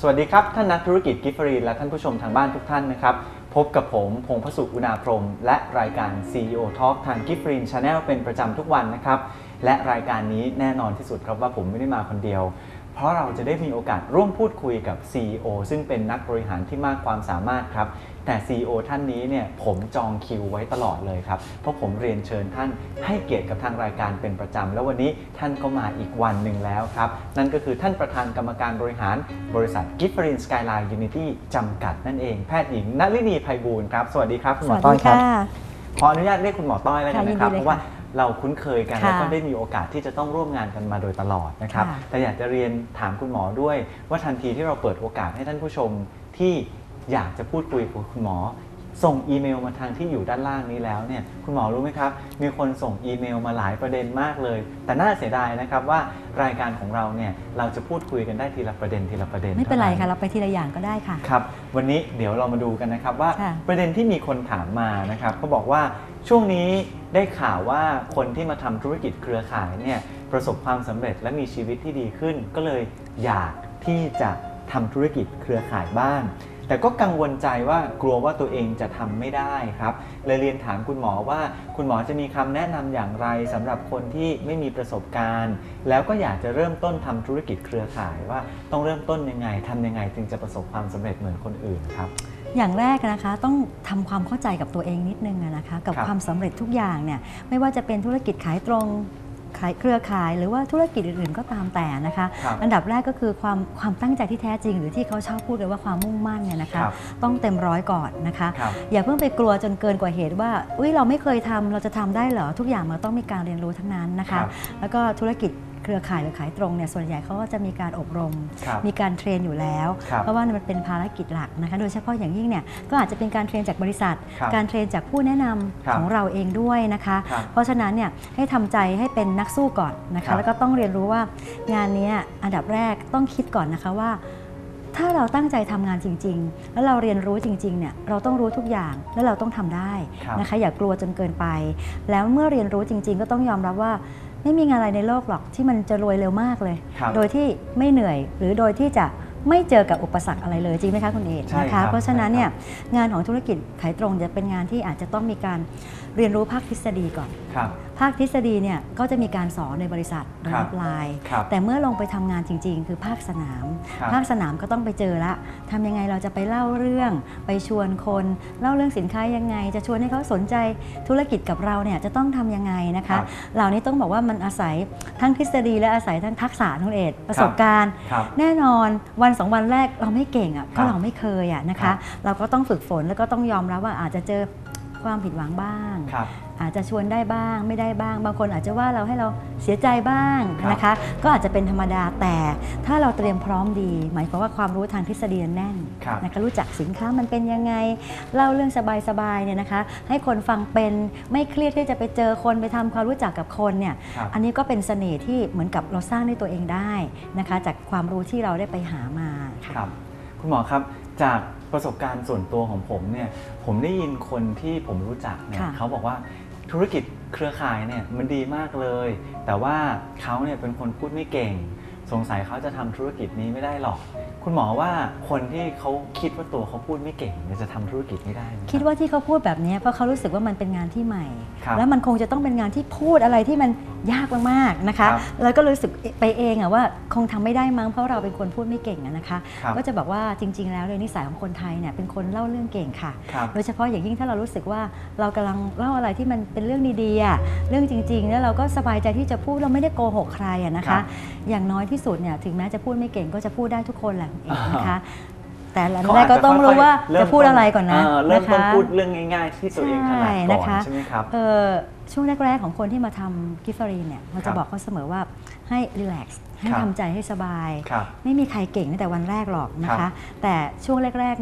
วัสดีครับท่านนักธุรกิจกิฟฟรีและท่านผู้ชมทางบ้านทุกท่านนะครับพบกับผมพงษ์พสุอุณาพรหมและรายการ CEO Talk ทาง Gift Green Channel เป็นประจำทุกวันนะครับและรายการนี้แน่นอนที่สุดครับว่าผมไม่ได้มาคนเดียวเพราะเราจะได้มีโอกาสร่วมพูดคุยกับ CEO ซึ่งเป็นนักบริหารที่มากความสามารถครับแต่ CEO ท่านนี้เนี่ยผมจองคิวไว้ตลอดเลยครับเพราะผมเรียนเชิญท่านให้เกียรติกับทางรายการเป็นประจำแล้ววันนี้ท่านก็มาอีกวันหนึ่งแล้วครับนั่นก็คือท่านประธานกรรมการบริหารบริษัท Gift Green Skyline Unity จำกัดนั่นเองแพทย์หญิงณฤนีไพบูลย์ครับสวัสดีครับคุณหมอต้อยครับขออนุญาตเรียกคุณหมอต้อยแล้วกันนะครับเพราะว่าเราคุ้นเคยกันแล้วก็ได้มีโอกาสที่จะต้องร่วมงานกันมาโดยตลอดนะครับแต่อยากจะเรียนถามคุณหมอด้วยว่าทันทีที่เราเปิดโอกาสให้ท่านผู้ชมที่อยากจะพูดคุยกับคุณหมอส่งอีเมลมาทางที่อยู่ด้านล่างนี้แล้วเนี่ยคุณหมอรู้ไหมครับมีคนส่งอีเมลมาหลายประเด็นมากเลยแต่น่าเสียดายนะครับว่ารายการของเราเนี่ยเราจะพูดคุยกันได้ทีละประเด็นไม่เป็นไรค่ะเราไปทีละอย่างก็ได้ค่ะครับวันนี้เดี๋ยวเรามาดูกันนะครับว่าประเด็นที่มีคนถามมานะครับเขาบอกว่าช่วงนี้ได้ข่าวว่าคนที่มาทำธุรกิจเครือข่ายเนี่ยประสบความสำเร็จและมีชีวิตที่ดีขึ้นก็เลยอยากที่จะทำธุรกิจเครือข่ายบ้างแต่ก็กังวลใจว่ากลัวว่าตัวเองจะทำไม่ได้ครับเลยเรียนถามคุณหมอว่าคุณหมอจะมีคำแนะนำอย่างไรสำหรับคนที่ไม่มีประสบการณ์แล้วก็อยากจะเริ่มต้นทำธุรกิจเครือข่ายว่าต้องเริ่มต้นยังไงทำยังไงจึงจะประสบความสำเร็จเหมือนคนอื่นครับอย่างแรกนะคะต้องทำความเข้าใจกับตัวเองนิดนึงนะคะกับความสำเร็จทุกอย่างเนี่ยไม่ว่าจะเป็นธุรกิจขายตรงขายเครือข่ายหรือว่าธุรกิจอื่นๆก็ตามแต่นะคะอันดับแรกก็คือความตั้งใจที่แท้จริงหรือที่เขาชอบพูดเลยว่าความมุ่งมั่นเนี่ยนะคะต้องเต็มร้อยก่อนนะคะอย่าเพิ่งไปกลัวจนเกินกว่าเหตุว่าเราไม่เคยทำเราจะทำได้เหรอทุกอย่างมันต้องมีการเรียนรู้ทั้งนั้นนะคะแล้วก็ธุรกิจเครือข่ายหรือขายตรงเนี่ยส่วนใหญ่เขาก็จะมีการอบรมมีการเทรนอยู่แล้วเพราะว่ามันเป็นภารกิจหลักนะคะโดยเฉพาะอย่างยิ่งเนี่ยก็อาจจะเป็นการเทรนจากบริษัทการเทรนจากผู้แนะนำของเราเองด้วยนะคะเพราะฉะนั้นเนี่ยให้ทำใจให้เป็นนักสู้ก่อนนะคะแล้วก็ต้องเรียนรู้ว่างานนี้อันดับแรกต้องคิดก่อนนะคะว่าถ้าเราตั้งใจทำงานจริงๆแล้วเราเรียนรู้จริงๆเนี่ยเราต้องรู้ทุกอย่างแล้วเราต้องทำได้นะคะอย่ากลัวจนเกินไปแล้วเมื่อเรียนรู้จริงๆก็ต้องยอมรับว่าไม่มีงานอะไรในโลกหรอกที่มันจะรวยเร็วมากเลยโดยที่ไม่เหนื่อยหรือโดยที่จะไม่เจอกับอุปสรรคอะไรเลยจริงไหมคะคุณเอกนะคะเพราะฉะนั้นเนี่ยงานของธุรกิจขายตรงจะเป็นงานที่อาจจะต้องมีการเรียนรู้ภาคทฤษฎีก่อนภาคทฤษฎีเนี่ยก็จะมีการสอนในบริษัทโดยออนไลน์แต่เมื่อลงไปทำงานจริงๆคือภาคสนามก็ต้องไปเจอละทำยังไงเราจะไปเล่าเรื่องไปชวนคนเล่าเรื่องสินค้ายังไงจะชวนให้เขาสนใจธุรกิจกับเราเนี่ยจะต้องทำยังไงนะคะเหล่านี้ต้องบอกว่ามันอาศัยทั้งทฤษฎีและอาศัยทั้งทักษะทุกเอกประสบการณ์แน่นอนวัน2 วันแรกเราไม่เก่งเพราะเราไม่เคยนะคะเราก็ต้องฝึกฝนแล้วก็ต้องยอมรับว่าอาจจะเจอความผิดหวังบ้างอาจจะชวนได้บ้างไม่ได้บ้างบางคนอาจจะว่าเราให้เราเสียใจบ้างนะคะก็อาจจะเป็นธรรมดาแต่ถ้าเราเตรียมพร้อมดีหมายความว่าความรู้ทางทฤษฎีแน่นนะคะรู้จักสินค้ามันเป็นยังไงเล่าเรื่องสบายๆเนี่ยนะคะให้คนฟังเป็นไม่เครียดที่จะไปเจอคนไปทำความรู้จักกับคนเนี่ยอันนี้ก็เป็นเสน่ห์ที่เหมือนกับเราสร้างด้วยตัวเองได้นะคะจากความรู้ที่เราได้ไปหามาครับคุณหมอครับจากประสบการณ์ส่วนตัวของผมเนี่ยผมได้ยินคนที่ผมรู้จักเนี่ยเขาบอกว่าธุรกิจเครือข่ายเนี่ยมันดีมากเลยแต่ว่าเขาเนี่ยเป็นคนพูดไม่เก่งสงสัยเขาจะทำธุรกิจนี้ไม่ได้หรอกคุณหมอว่าคนที่เขาคิดว่าตัวเขาพูดไม่เก่งจะทำธุรกิจไม่ได้คิดว่าที่เขาพูดแบบนี้เพราะเขารู้สึกว่ามันเป็นงานที่ใหม่แล้วมันคงจะต้องเป็นงานที่พูดอะไรที่มันยากมากๆนะคะแล้วก็รู้สึกไปเองว่าคงทำไม่ได้มั้งเพราะเราเป็นคนพูดไม่เก่งนะคะก็จะบอกว่าจริงๆแล้วเลยนิสัยของคนไทยเนี่ยเป็นคนเล่าเรื่องเก่งค่ะโดยเฉพาะอย่างยิ่งถ้าเรารู้สึกว่าเรากำลังเล่าอะไรที่มันเป็นเรื่องดีๆเรื่องจริงๆแล้วเราก็สบายใจที่จะพูดเราไม่ได้โกหกใครนะคะอย่างน้อยที่สุดเนี่ยถึงแม้จะพูดไม่เก่งก็จะพูดได้ทุกคนแหละนะคะแต่หลังแรกก็ต้องรู้ว่าจะพูดอะไรก่อนนะเริ่มต้นพูดเรื่องง่ายๆที่ตัวเองถนัดก่อนใช่ไหมครับช่วงแรกๆของคนที่มาทำกิฟฟรีเนี่ยเราจะบอกเขาเสมอว่าให้รีแลกซ์ให้ทำใจให้สบายไม่มีใครเก่งตั้งแต่วันแรกหรอกนะคะแต่ช่วงแรกๆเนี่ย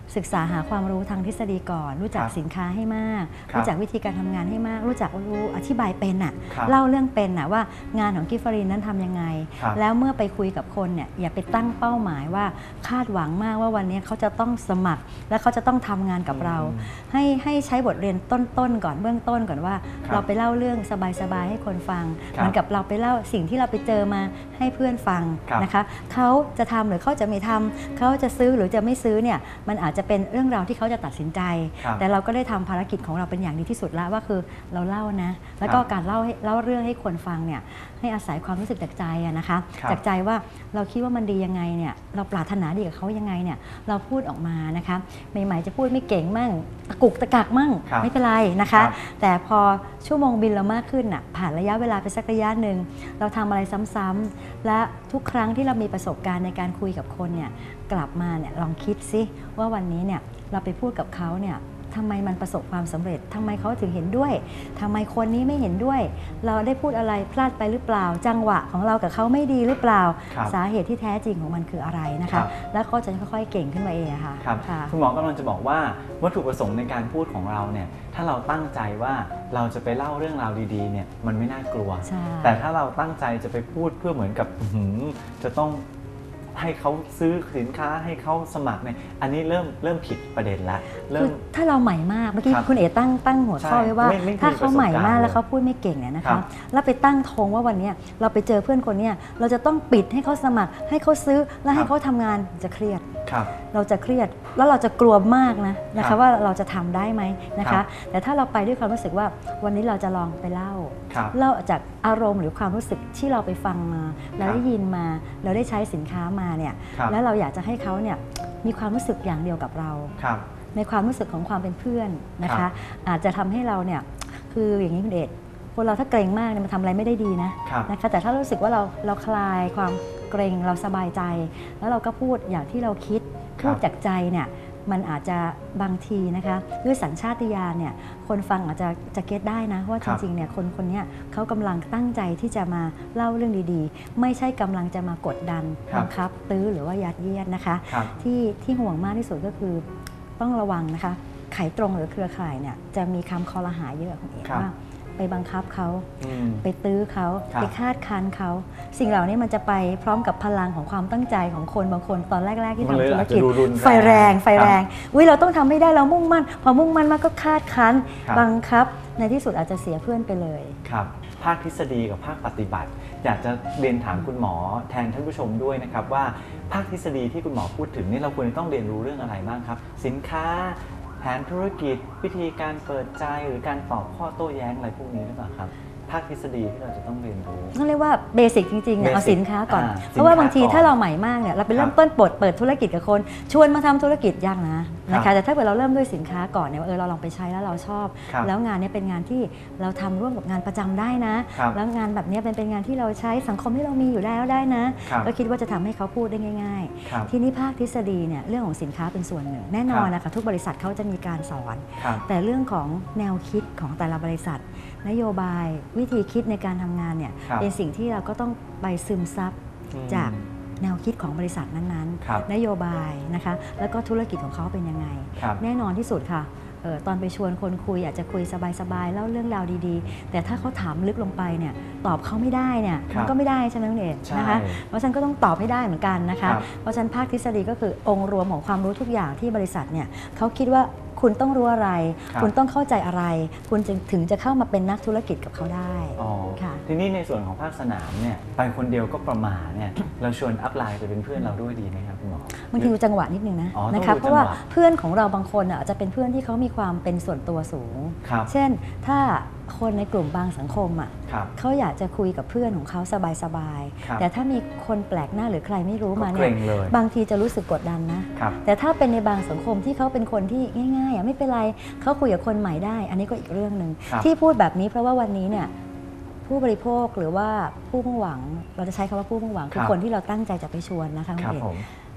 ศึกษาหาความรู้ทางทฤษฎีก่อนรู้จักสินค้าให้มากรู้จักวิธีการทำงานให้มากรู้จักรู้อธิบายเป็นอ่ะเล่าเรื่องเป็นอ่ะว่างานของกิฟฟรีนนั้นทำยังไงแล้วเมื่อไปคุยกับคนเนี่ยอย่าไปตั้งเป้าหมายว่าคาดหวังมากว่าวันนี้เขาจะต้องสมัครและเขาจะต้องทำงานกับเราให้ใช้บทเรียนต้นก่อนเบื้องต้นก่อนว่าเราไปเล่าเรื่องสบายๆให้คนฟังเหมือนกับเราไปเล่าสิ่งที่เราไปเจอมาให้เพื่อนฟังนะคะเขาจะทำหรือเขาจะไม่ทำเขาจะซื้อหรือจะไม่ซื้อเนี่ยมันอาจจะเป็นเรื่องราวที่เขาจะตัดสินใจแต่เราก็ได้ทำภารกิจของเราเป็นอย่างดีที่สุดแล้วว่าคือเราเล่านะแล้วก็การเล่าเรื่องให้คนฟังเนี่ยให้อาศัยความรู้สึกจากใจนะคะจากใจว่าเราคิดว่ามันดียังไงเนี่ยเราปรารถนาดีกับเขายังไงเนี่ยเราพูดออกมานะคะใหม่ๆจะพูดไม่เก่งมั่งตะกุกตะกักมั่งไม่เป็นไรนะคะแต่พอชั่วโมงบินเรามากขึ้นน่ะผ่านระยะเวลาไปสักระยะหนึ่งเราทำอะไรซ้ำๆและทุกครั้งที่เรามีประสบการณ์ในการคุยกับคนเนี่ยกลับมาเนี่ยลองคิดซิว่าวันนี้เนี่ยเราไปพูดกับเขาเนี่ยทำไมมันประสบความสำเร็จทำไมเขาถึงเห็นด้วยทำไมคนนี้ไม่เห็นด้วยเราได้พูดอะไรพลาดไปหรือเปล่าจังหวะของเรากับเขาไม่ดีหรือเปล่าสาเหตุที่แท้จริงของมันคืออะไรนะคะแล้วก็จะค่อยๆเก่งขึ้นมาเองค่ะคุณหมอกำลังจะบอกว่าวัตถุประสงค์ในการพูดของเราเนี่ยถ้าเราตั้งใจว่าเราจะไปเล่าเรื่องราวดีๆเนี่ยมันไม่น่ากลัวแต่ถ้าเราตั้งใจจะไปพูดเพื่อเหมือนกับจะต้องให้เขาซื้อสินค้าให้เขาสมัครเนี่ยอันนี้เริ่มผิดประเด็นละคือถ้าเราใหม่มากเมื่อกี้คุณเอ๋ตั้งหัวข้อไว้ว่าถ้าเขาใหม่มากแล้วเขาพูดไม่เก่งเนี่ยนะคะแล้วไปตั้งธงว่าวันนี้เราไปเจอเพื่อนคนนี้เราจะต้องปิดให้เขาสมัครให้เขาซื้อแล้วให้เขาทำงานจะเครียดเราจะเครียดแล้วเราจะกลัวมากนะคะว่าเราจะทำได้ไหมนะคะแต่ถ้าเราไปด้วยความรู้สึกว่าวันนี้เราจะลองไปเล่าจากอารมณ์หรือความรู้สึกที่เราไปฟังมาเราได้ยินมาเราได้ใช้สินค้ามาเนี่ยแล้วเราอยากจะให้เขาเนี่ยมีความรู้สึกอย่างเดียวกับเราในความรู้สึกของความเป็นเพื่อนนะคะอาจจะทำให้เราเนี่ยคืออย่างนี้คุณเอกคนเราถ้าเกรงมากเนี่ยมันทำอะไรไม่ได้ดีนะคะแต่ถ้ารู้สึกว่าเราคลายความเกรงเราสบายใจแล้วเราก็พูดอย่างที่เราคิดพูดจากใจเนี่ยมันอาจจะบางทีนะคะด้วยสัญชาตญาณเนี่ยคนฟังอาจจะเก็ตได้นะว่าจริงๆเนี่ยคนนี้เขากำลังตั้งใจที่จะมาเล่าเรื่องดีๆไม่ใช่กำลังจะมากดดันบังคับตื้อหรือว่ายัดเยียดนะคะที่ห่วงมากที่สุดก็คือต้องระวังนะคะขายตรงหรือเครือข่ายเนี่ยจะมีคำคอรหาเยอะของเอกว่าไปบังคับเขาไปตื้อเขาไปคาดคั้นเขาสิ่งเหล่านี้มันจะไปพร้อมกับพลังของความตั้งใจของคนบางคนตอนแรกๆที่ทำธุรกิจไฟแรงเราต้องทำให้ได้เรามุ่งมั่นพอมุ่งมั่นมากก็คาดคั้นบังคับในที่สุดอาจจะเสียเพื่อนไปเลยครับภาคทฤษฎีกับภาคปฏิบัติอยากจะเรียนถามคุณหมอแทนท่านผู้ชมด้วยนะครับว่าภาคทฤษฎีที่คุณหมอพูดถึงนี่เราควรต้องเรียนรู้เรื่องอะไรบ้างครับสินค้าแผนธุรกิจวิธีการเปิดใจหรือการตอบข้อโต้แย้งอะไรพวกนี้หรือเปล่าครับภาคทฤษฎีที่เราจะต้องเรียนรู้ต้องเรียกว่าเบสิกจริงๆเอาสินค้าก่อนเพราะว่าบางทีถ้าเราใหม่มากเนี่ยเราไปเริ่มต้นเปิดธุรกิจกับคนชวนมาทำธุรกิจยากนะคะแต่ถ้าเกิดเราเริ่มด้วยสินค้าก่อนเนี่ยเราลองไปใช้แล้วเราชอบแล้วงานนี้เป็นงานที่เราทำร่วมกับงานประจำได้นะแล้วงานแบบนี้เป็นงานที่เราใช้สังคมที่เรามีอยู่แล้วได้นะก็คิดว่าจะทำให้เขาพูดได้ง่ายๆทีนี้ภาคทฤษฎีเนี่ยเรื่องของสินค้าเป็นส่วนหนึ่งแน่นอนนะคะทุกบริษัทเขาจะมีการสอนแต่เรื่องของแนวคิดของแต่ละบริษัทนโยบายวิธีคิดในการทำงานเนี่ยเป็นสิ่งที่เราก็ต้องไปซึมซับจากแนวคิดของบริษัทนั้นๆนโยบายนะคะแล้วก็ธุรกิจของเขาเป็นยังไงแน่นอนที่สุดค่ะตอนไปชวนคนคุยอาจจะคุยสบายๆเล่าเรื่องราวดีๆแต่ถ้าเขาถามลึกลงไปเนี่ยตอบเขาไม่ได้เนี่ยมันก็ไม่ได้ใช่ไหมคุณเอกนะคะเพราะฉะนั้นก็ต้องตอบให้ได้เหมือนกันนะคะเพราะฉะนั้นภาคทฤษฎีก็คือองค์รวมของความรู้ทุกอย่างที่บริษัทเนี่ยเขาคิดว่าคุณต้องรู้อะไรคุณต้องเข้าใจอะไรคุณถึงจะเข้ามาเป็นนักธุรกิจกับเขาได้ทีนี้ในส่วนของภาคสนามเนี่ยไปคนเดียวก็ประมาทเนี่ยเราชวนอัพไลน์ไปเป็นเพื่อนเราด้วยดีไหมครับคุณหมอบางทีดูจังหวะนิดนึงนะคะเพราะว่าเพื่อนของเราบางคนอาจจะเป็นเพื่อนที่เขามีความเป็นส่วนตัวสูงเช่นถ้าคนในกลุ่มบางสังคมเขาอยากจะคุยกับเพื่อนของเขาสบายๆแต่ถ้ามีคนแปลกหน้าหรือใครไม่รู้มาเนี่ยบางทีจะรู้สึกกดดันนะแต่ถ้าเป็นในบางสังคมที่เขาเป็นคนที่ง่ายๆไม่เป็นไรเขาคุยกับคนใหม่ได้อันนี้ก็อีกเรื่องหนึ่งที่พูดแบบนี้เพราะว่าวันนี้เนี่ยผู้บริโภคหรือว่าผู้มุ่งหวังเราจะใช้คำว่าผู้มุ่งหวังคือคนที่เราตั้งใจจะไปชวนนะคะคุณเอก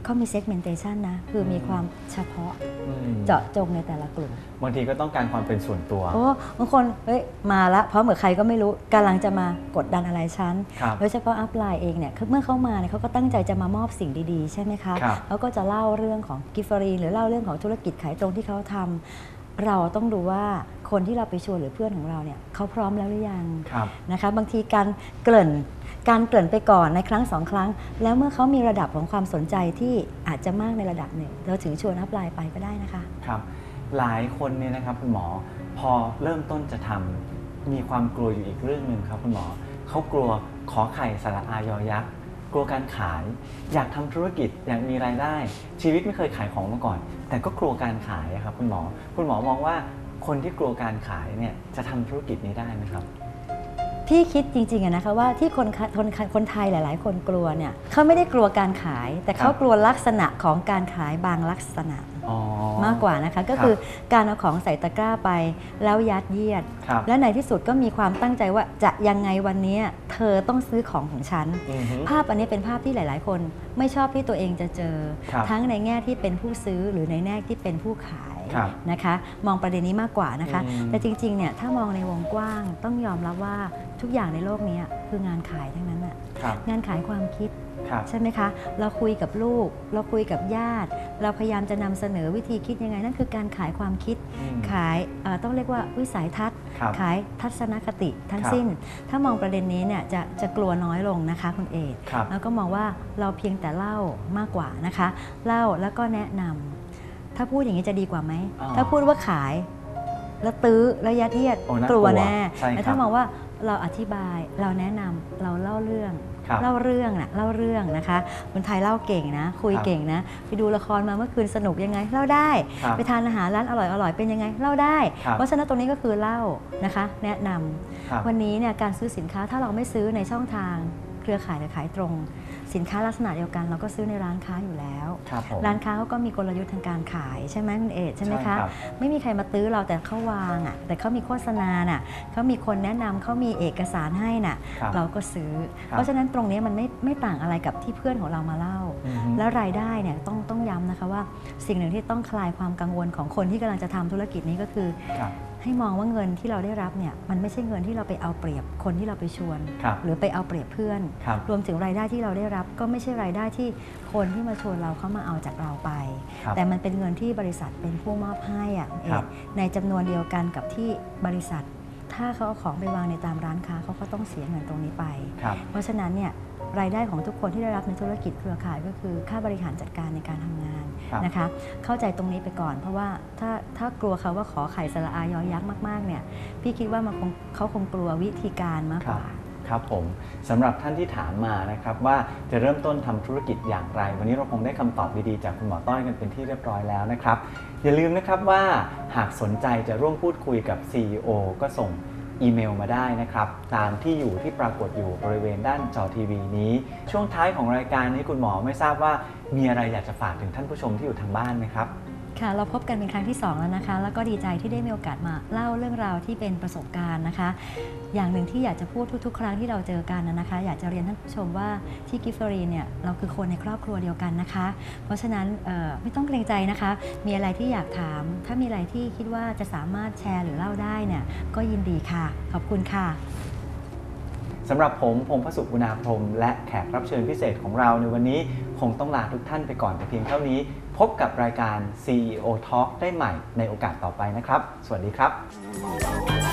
เขามี segmentation นะคือมีความเฉพาะเจาะจงในแต่ละกลุ่มบางทีก็ต้องการความเป็นส่วนตัวโอ้บางคนเฮ้ยมาละเพราะเหมือนใครก็ไม่รู้กำลังจะมากดดันอะไรฉันโดยเฉพาะอัพไลน์เองเนี่ยเมื่อเขามาเนี่ยเขาก็ตั้งใจจะมามอบสิ่งดีๆใช่ไหมคะเขาก็จะเล่าเรื่องของกิฟฟรีหรือเล่าเรื่องของธุรกิจขายตรงที่เขาทำเราต้องดูว่าคนที่เราไปชวนหรือเพื่อนของเราเนี่ยเขาพร้อมแล้วหรือยังนะคะบางทีการเกริ่นไปก่อนในครั้ง2 ครั้งแล้วเมื่อเขามีระดับของความสนใจที่อาจจะมากในระดับหนึ่งเราถึงชวนอัพไลน์ไปก็ได้นะคะครับหลายคนเนี่ยนะครับคุณหมอพอเริ่มต้นจะทำมีความกลัวอยู่อีกเรื่องหนึ่งครับคุณหมอเขากลัวขอไข่สระอายอยักษ์กลัวการขายอยากทำธุรกิจอยากมีรายได้ชีวิตไม่เคยขายของมาก่อนแต่ก็กลัวการขายครับคุณหมอมองว่าคนที่กลัวการขายเนี่ยจะทำธุรกิจนี้ได้ไหมครับพี่คิดจริงๆนะคะว่าที่คนไทยหลายๆคนกลัวเนี่ยเขาไม่ได้กลัวการขายแต่เขากลัวลักษณะของการขายบางลักษณะมากกว่านะคะก็คือการเอาของใส่ตะกร้าไปแล้วยัดเยียดและในที่สุดก็มีความตั้งใจว่าจะยังไงวันนี้เธอต้องซื้อของฉันภาพอันนี้เป็นภาพที่หลายๆคนไม่ชอบที่ตัวเองจะเจอทั้งในแง่ที่เป็นผู้ซื้อหรือในแง่ที่เป็นผู้ขายนะคะมองประเด็นนี้มากกว่านะคะแต่จริงๆเนี่ยถ้ามองในวงกว้างต้องยอมรับว่าทุกอย่างในโลกนี้คืองานขายทั้งนั้นน่ะงานขายความคิดใช่ไหมคะเราคุยกับลูกเราคุยกับญาติเราพยายามจะนำเสนอวิธีคิดยังไงนั่นคือการขายความคิดขายต้องเรียกว่าวิสัยทัศน์ขายทัศนคติทั้งสิ้นถ้ามองประเด็นนี้เนี่ยจะกลัวน้อยลงนะคะคุณเอกแล้วก็มองว่าเราเพียงแต่เล่ามากกว่านะคะเล่าแล้วก็แนะนำถ้าพูดอย่างนี้จะดีกว่าไหมถ้าพูดว่าขายแล้วตื้อแล้วยัดเยียดกลัวแน่แต่ถ้ามองว่าเราอธิบายเราแนะนำเราเล่าเรื่องนะคะคนไทยเล่าเก่งนะคุยเก่งนะไปดูละครมาเมื่อคืนสนุกยังไงเล่าได้ไปทานอาหารร้านอร่อยเป็นยังไงเล่าได้เพราะฉะนั้นตรงนี้ก็คือเล่านะคะแนะนำวันนี้เนี่ยการซื้อสินค้าถ้าเราไม่ซื้อในช่องทางเครือข่ายหรือขายตรงสินค้าลักษณะเดียวกันเราก็ซื้อในร้านค้าอยู่แล้วร้านค้าเขาก็มีกลยุทธ์ทางการขายใช่ไหมคุณเอกใช่ไหมคะไม่มีใครมาตื้อเราแต่เขาวางแต่เขามีโฆษณาเขามีคนแนะนำเขามีเอกสารให้เราก็ซื้อเพราะฉะนั้นตรงนี้มันไม่ต่างอะไรกับที่เพื่อนของเรามาเล่าแล้วรายได้เนี่ยต้องย้ำนะคะว่าสิ่งหนึ่งที่ต้องคลายความกังวลของคนที่กำลังจะทำธุรกิจนี้ก็คือให้มองว่าเงินที่เราได้รับเนี่ยมันไม่ใช่เงินที่เราไปเอาเปรียบคนที่เราไปชวนหรือไปเอาเปรียบเพื่อนรวมถึงรายได้ที่เราได้รับก็ไม่ใช่รายได้ที่คนที่มาชวนเราเขามาเอาจากเราไปแต่มันเป็นเงินที่บริษัทเป็นผู้มอบให้ในจำนวนเดียวกันกับที่บริษัทถ้าเขาเอาของไปวางในตามร้านค้าเขาก็ต้องเสียเงินตรงนี้ไปเพราะฉะนั้นเนี่ยรายได้ของทุกคนที่ได้รับในธุรกิจเครือข่ายก็คือค่าบริหารจัดการในการทำงานนะคะเข้าใจตรงนี้ไปก่อนเพราะว่าถ้ากลัวเขาว่าขอไข่สระอายอยักษ์มากๆเนี่ยพี่คิดว่าเขาคงกลัววิธีการมากกว่าครับผมสำหรับท่านที่ถามมานะครับว่าจะเริ่มต้นทำธุรกิจอย่างไรวันนี้เราคงได้คำตอบดีๆจากคุณหมอต้อยกันเป็นที่เรียบร้อยแล้วนะครับอย่าลืมนะครับว่าหากสนใจจะร่วมพูดคุยกับ CEO ก็ส่งอีเมลมาได้นะครับตามที่อยู่ที่ปรากฏอยู่บริเวณด้านจอทีวีนี้ช่วงท้ายของรายการนี้คุณหมอไม่ทราบว่ามีอะไรอยากจะฝากถึงท่านผู้ชมที่อยู่ทางบ้านไหมครับค่ะเราพบกันเป็นครั้งที่2แล้วนะคะแล้วก็ดีใจที่ได้มีโอกาสมาเล่าเรื่องราวที่เป็นประสบการณ์นะคะอย่างหนึ่งที่อยากจะพูดทุกๆครั้งที่เราเจอกันนะคะอยากจะเรียนท่านผู้ชมว่าที่กิฟฟรีเนี่ยเราคือคนในครอบครัวเดียวกันนะคะเพราะฉะนั้นไม่ต้องเกรงใจนะคะมีอะไรที่อยากถามถ้ามีอะไรที่คิดว่าจะสามารถแชร์หรือเล่าได้เนี่ยก็ยินดีค่ะขอบคุณค่ะสำหรับผมพงษ์พสุกุณาพรหมและแขกรับเชิญพิเศษของเราในวันนี้คงต้องลาทุกท่านไปก่อนแต่เพียงเท่านี้พบกับรายการ CEO Talk ได้ใหม่ในโอกาสต่อไปนะครับสวัสดีครับ